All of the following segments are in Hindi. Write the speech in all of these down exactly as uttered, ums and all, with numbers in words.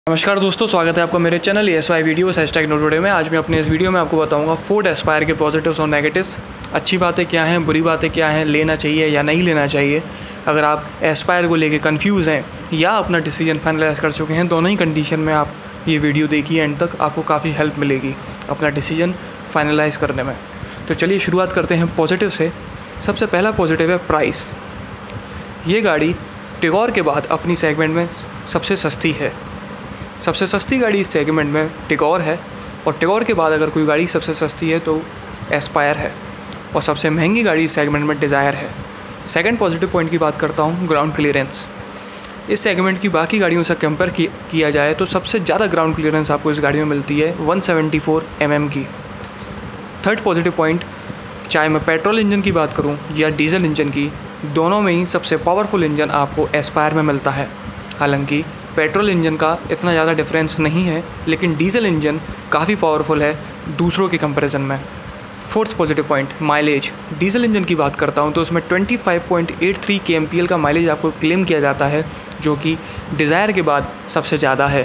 नमस्कार दोस्तों, स्वागत है आपका मेरे channel SY videos hashtag no today में। आज मैं अपने इस वीडियो में आपको बताऊंगा फोर्ड एस्पायर के पॉजिटिव्स और नेगेटिव्स, अच्छी बातें क्या हैं, बुरी बातें क्या हैं, लेना चाहिए या नहीं लेना चाहिए। अगर आप एस्पायर को लेके कंफ्यूज हैं या अपना डिसीजन फाइनलाइज कर चुके हैं, दोनों ही कंडीशन में आप ये वीडियो देखिए एंड तक, आपको काफ़ी हेल्प मिलेगी अपना डिसीजन फाइनलाइज करने में। तो चलिए शुरुआत करते हैं पॉजिटिव से। सबसे पहला पॉजिटिव है प्राइस। ये गाड़ी टिगोर के बाद अपनी सेगमेंट में सबसे सस्ती है। सबसे सस्ती गाड़ी इस सेगमेंट में टिगोर है, और टिगोर के बाद अगर कोई गाड़ी सबसे सस्ती है तो एस्पायर है, और सबसे महंगी गाड़ी इस सेगमेंट में डिज़ायर है। सेकंड पॉजिटिव पॉइंट की बात करता हूँ, ग्राउंड क्लियरेंस। इस सेगमेंट की बाकी गाड़ियों से कंपेयर की, किया जाए तो सबसे ज़्यादा ग्राउंड क्लियरेंस आपको इस गाड़ी में मिलती है one seventy four M M की। थर्ड पॉजिटिव पॉइंट, चाहे मैं पेट्रोल इंजन की बात करूँ या डीजल इंजन की, दोनों में ही सबसे पावरफुल इंजन आपको एस्पायर में मिलता है। हालांकि पेट्रोल इंजन का इतना ज़्यादा डिफरेंस नहीं है, लेकिन डीजल इंजन काफ़ी पावरफुल है दूसरों के कंपैरिजन में। Fourth positive point, mileage. Diesel engine की बात करता हूँ तो उसमें twenty five point eight three K M P L का माइलेज आपको क्लेम किया जाता है, जो कि डिज़ायर के बाद सबसे ज़्यादा है।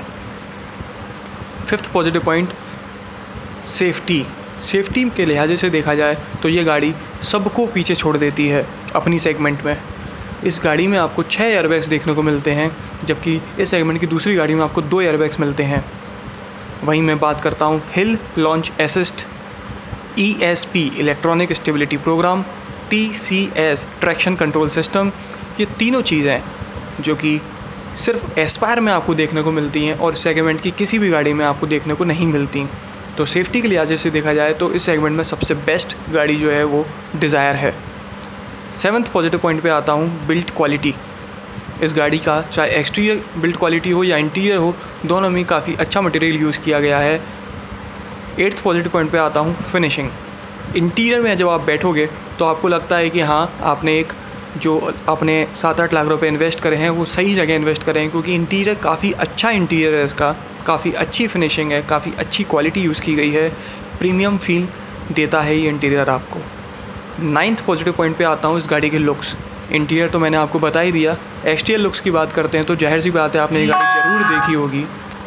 Fifth positive point, safety. Safety के लिहाज से देखा जाए तो ये गाड़ी सबको पीछे छोड़ देती है अपनी सेगमेंट में। इस गाड़ी में आपको छः एयरबैग्स देखने को मिलते हैं, जबकि इस सेगमेंट की दूसरी गाड़ी में आपको दो एयरबैग्स मिलते हैं। वहीं मैं बात करता हूँ hill launch assist, E S P electronic stability program, T C S traction control system. ये तीनों चीज़ें जो कि सिर्फ एस्पायर में आपको देखने को मिलती हैं और सेगमेंट की किसी भी गाड़ी में आपको देखने को नहीं मिलती। तो सेफ्टी के लिहाज से देखा जाए तो इस सेगमेंट में सबसे बेस्ट गाड़ी जो है वो डिज़ायर है। सेवन्थ पॉजिटिव पॉइंट पे आता हूँ, बिल्ड क्वालिटी। इस गाड़ी का चाहे एक्सटीरियर बिल्ड क्वालिटी हो या इंटीरियर हो, दोनों में काफ़ी अच्छा मटेरियल यूज़ किया गया है। एट्थ पॉजिटिव पॉइंट पे आता हूँ, फिनिशिंग। इंटीरियर में जब आप बैठोगे तो आपको लगता है कि हाँ, आपने एक जो आपने सात आठ लाख रुपए इन्वेस्ट करे हैं वो सही जगह इन्वेस्ट करें हैं, क्योंकि इंटीरियर काफ़ी अच्छा इंटीरियर है इसका, काफ़ी अच्छी फिनिशिंग है, काफ़ी अच्छी क्वालिटी यूज़ की गई है, प्रीमियम फील देता है ये इंटीरियर आपको। नाइन्थ पॉजिटिव पॉइंट पे आता हूँ, इस गाड़ी के लुक्स। इंटीरियर तो मैंने आपको बता ही दिया। एक्सटीरियर लुक्स की बात करते हैं तो जाहिर सी बात है आपने ये गाड़ी ज़रूर देखी होगी।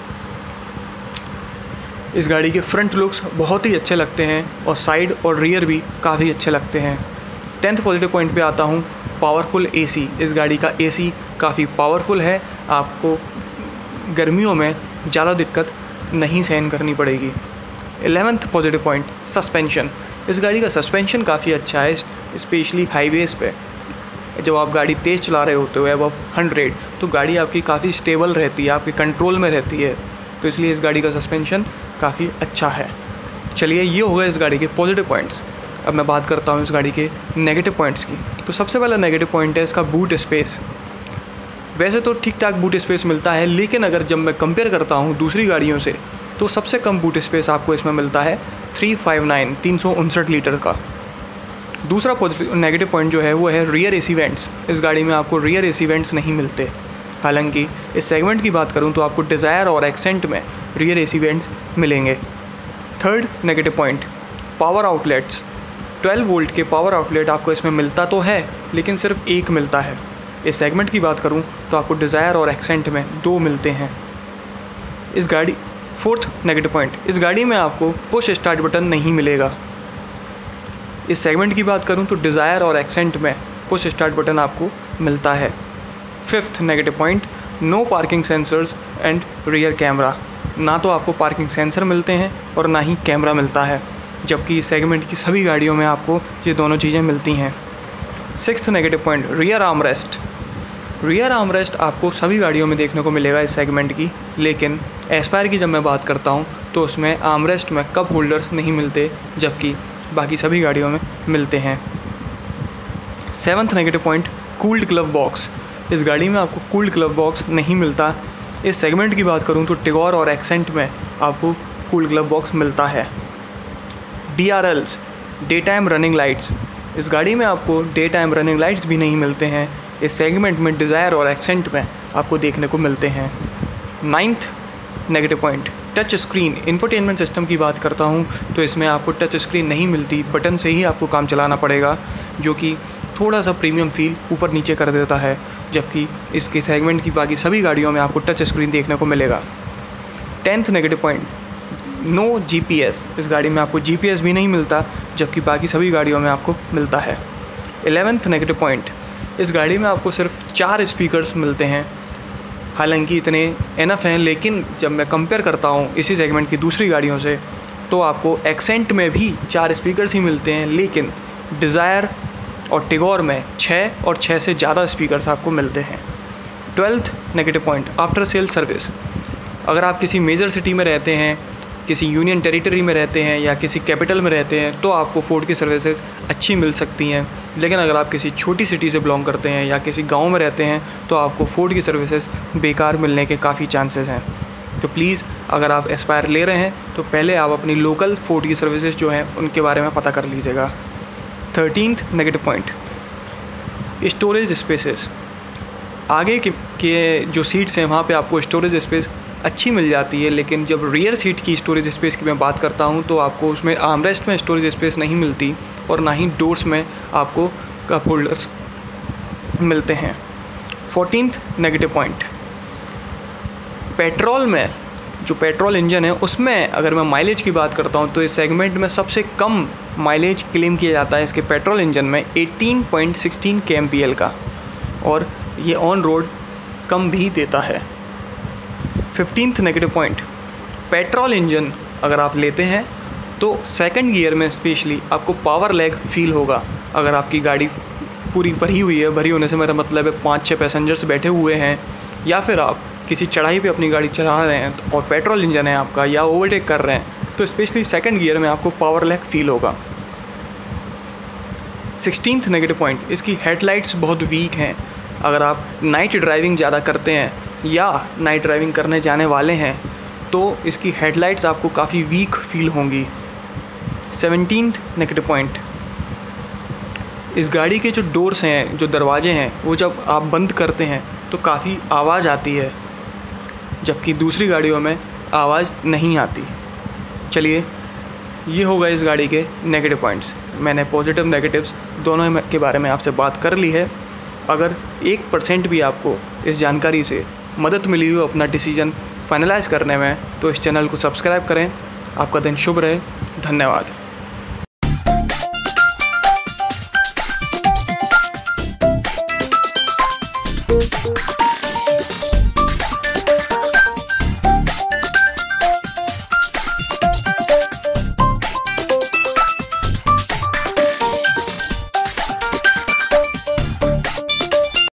इस गाड़ी के फ्रंट लुक्स बहुत ही अच्छे लगते हैं और साइड और रियर भी काफ़ी अच्छे लगते हैं। टेंथ पॉजिटिव पॉइंट पे आता हूँ, पावरफुल एसी। इस गाड़ी का एसी काफ़ी पावरफुल है, आपको गर्मियों में ज़्यादा दिक्कत नहीं सहन करनी पड़ेगी। Eleventh positive point, suspension. इस गाड़ी का सस्पेंशन काफ़ी अच्छा है, स्पेशली हाईवेज़ पे जब आप गाड़ी तेज़ चला रहे होते हो अबव हंड्रेड, तो गाड़ी आपकी काफ़ी स्टेबल रहती है, आपके कंट्रोल में रहती है, तो इसलिए इस गाड़ी का सस्पेंशन काफ़ी अच्छा है। चलिए, ये हो गए इस गाड़ी के पॉजिटिव पॉइंट्स। अब मैं बात करता हूँ इस गाड़ी के नेगेटिव पॉइंट्स की। तो सबसे पहला नेगेटिव पॉइंट है इसका बूट स्पेस। वैसे तो ठीक ठाक बूट स्पेस मिलता है, लेकिन अगर जब मैं कंपेयर करता हूँ दूसरी गाड़ियों से तो सबसे कम बूट स्पेस आपको इसमें मिलता है थ्री फाइव नाइन तीन सौ उनसठ लीटर का। दूसरा पॉजिटिव नेगेटिव पॉइंट जो है वो है रियर एसी वेंट्स। इस गाड़ी में आपको रियर एसी वेंट्स नहीं मिलते। हालांकि इस सेगमेंट की बात करूं तो आपको डिज़ायर और एक्सेंट में रियर एसी वेंट्स मिलेंगे। Third negative point, power outlets. Twelve volt के पावर आउटलेट आपको इसमें मिलता तो है, लेकिन सिर्फ एक मिलता है। इस सेगमेंट की बात करूँ तो आपको डिज़ायर और एक्सेंट में दो मिलते हैं इस गाड़ी। फोर्थ नेगेटिव पॉइंट, इस गाड़ी में आपको पुश स्टार्ट बटन नहीं मिलेगा। इस सेगमेंट की बात करूं तो डिज़ायर और एक्सेंट में पुश स्टार्ट बटन आपको मिलता है। Fifth negative point, no parking sensors and rear camera. ना तो आपको पार्किंग सेंसर मिलते हैं और ना ही कैमरा मिलता है, जबकि इस सेगमेंट की सभी गाड़ियों में आपको ये दोनों चीज़ें मिलती हैं। Sixth negative point, rear armrest. Rear armrest आपको सभी गाड़ियों में देखने को मिलेगा इस सेगमेंट की, लेकिन एस्पायर की जब मैं बात करता हूँ तो उसमें आर्मरेस्ट में कप होल्डर्स नहीं मिलते, जबकि बाकी सभी गाड़ियों में मिलते हैं। Seventh negative point, cooled glove box. इस गाड़ी में आपको कूल्ड ग्लव बॉक्स नहीं मिलता। इस सेगमेंट की बात करूँ तो टिगोर और एक्सेंट में आपको कूल्ड ग्लव बॉक्स मिलता है। D R Ls, day time running lights. इस गाड़ी में आपको डे टाइम रनिंग लाइट्स भी नहीं मिलते हैं। इस सेगमेंट में डिज़ायर और एक्सेंट में आपको देखने को मिलते हैं। Ninth negative point, touch screen. Infotainment system की बात करता हूँ तो इसमें आपको टच स्क्रीन नहीं मिलती, बटन से ही आपको काम चलाना पड़ेगा, जो कि थोड़ा सा प्रीमियम फील ऊपर नीचे कर देता है, जबकि इसके सेगमेंट की बाकी सभी गाड़ियों में आपको टच स्क्रीन देखने को मिलेगा। Tenth negative point, no GPS. इस गाड़ी में आपको जीपीएस भी नहीं मिलता, जबकि बाकी सभी गाड़ियों में आपको मिलता है। इलेवेंथ नेगेटिव पॉइंट, इस गाड़ी में आपको सिर्फ चार स्पीकर्स मिलते हैं। हालांकि इतने एनफ हैं, लेकिन जब मैं कंपेयर करता हूँ इसी सेगमेंट की दूसरी गाड़ियों से, तो आपको एक्सेंट में भी चार स्पीकर्स ही मिलते हैं, लेकिन डिज़ायर और टिगोर में छः और छः से ज़्यादा स्पीकर्स आपको मिलते हैं। Twelfth negative point, after sale service. अगर आप किसी मेजर सिटी में रहते हैं, किसी यूनियन टेरिटरी में रहते हैं या किसी कैपिटल में रहते हैं, तो आपको फोर्ड की सर्विसेज अच्छी मिल सकती हैं। लेकिन अगर आप किसी छोटी सिटी से बिलोंग करते हैं या किसी गांव में रहते हैं, तो आपको फोर्ड की सर्विसेज बेकार मिलने के काफ़ी चांसेस हैं। तो प्लीज़ अगर आप एस्पायर ले रहे हैं तो पहले आप अपनी लोकल फोर्ड की सर्विसेज जो हैं उनके बारे में पता कर लीजिएगा। Thirteenth negative point, storage spaces. आगे के, के जो सीट्स हैं वहाँ पे आपको स्टोरेज स्पेस अच्छी मिल जाती है, लेकिन जब रियर सीट की स्टोरेज स्पेस की मैं बात करता हूँ तो आपको उसमें आर्मरेस्ट में स्टोरेज स्पेस नहीं मिलती और ना ही डोर्स में आपको कप होल्डर्स मिलते हैं। फोर्टीन्थ नेगेटिव पॉइंट, पेट्रोल में जो पेट्रोल इंजन है उसमें अगर मैं माइलेज की बात करता हूँ तो इस सेगमेंट में सबसे कम माइलेज क्लेम किया जाता है इसके पेट्रोल इंजन में eighteen point one six K M P L का, और ये ऑन रोड कम भी देता है। Fifteenth negative point, petrol engine अगर आप लेते हैं तो सेकंड गियर में स्पेशली आपको पावर लैग फील होगा। अगर आपकी गाड़ी पूरी भरी हुई है, भरी होने से मेरा मतलब है पाँच छः पैसेंजर्स बैठे हुए हैं, या फिर आप किसी चढ़ाई पे अपनी गाड़ी चला रहे हैं और पेट्रोल इंजन है आपका, या ओवरटेक कर रहे हैं, तो स्पेशली सेकंड गियर में आपको पावर लैग फील होगा। सिक्सटीन्थ नेगेटिव पॉइंट, इसकी हेडलाइट्स बहुत वीक हैं। अगर आप नाइट ड्राइविंग ज़्यादा करते हैं या नाइट ड्राइविंग करने जाने वाले हैं तो इसकी हेडलाइट्स आपको काफ़ी वीक फील होंगी। सेवनटीन्थ नेगेटिव पॉइंट, इस गाड़ी के जो डोर्स हैं, जो दरवाजे हैं, वो जब आप बंद करते हैं तो काफ़ी आवाज़ आती है, जबकि दूसरी गाड़ियों में आवाज़ नहीं आती। चलिए, ये होगा इस गाड़ी के नेगेटिव पॉइंट्स। मैंने पॉजिटिव नेगेटिव्स दोनों के बारे में आपसे बात कर ली है। अगर एक परसेंट भी आपको इस जानकारी से मदद मिली हो अपना डिसीजन फाइनलाइज करने में, तो इस चैनल को सब्सक्राइब करें। आपका दिन शुभ रहे। धन्यवाद।